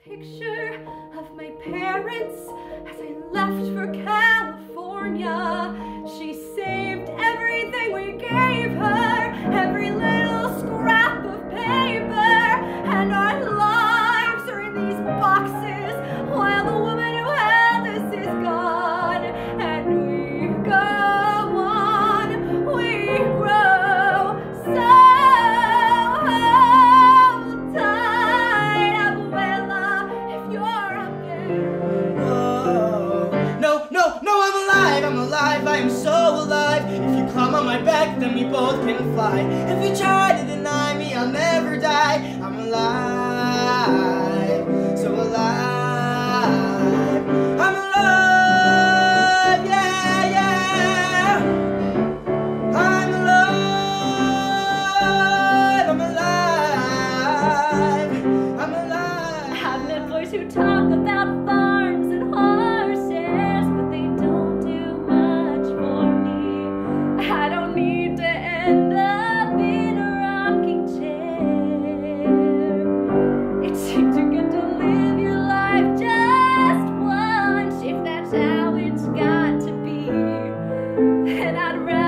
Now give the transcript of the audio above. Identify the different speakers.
Speaker 1: picture of my parents as I left for California. She saved everything we gave her, every little scrap of paper, and our lives are in these boxes while the woman who held us is gone. And we go on, we grow so tight, Abuela, if you're up there.
Speaker 2: Whoa. No, I'm alive, I am so alive. If you climb on my back, then we both can fly. If you try to deny me, I'll never die. I'm alive, so alive. I'm alive, yeah. I'm alive, I'm alive.
Speaker 1: I've met boys who talk about farms and horses, but they don't do much for me. I don't need to end up in a rocking chair. It seems you get to live your life just once. If that's how it's got to be, then I'd rather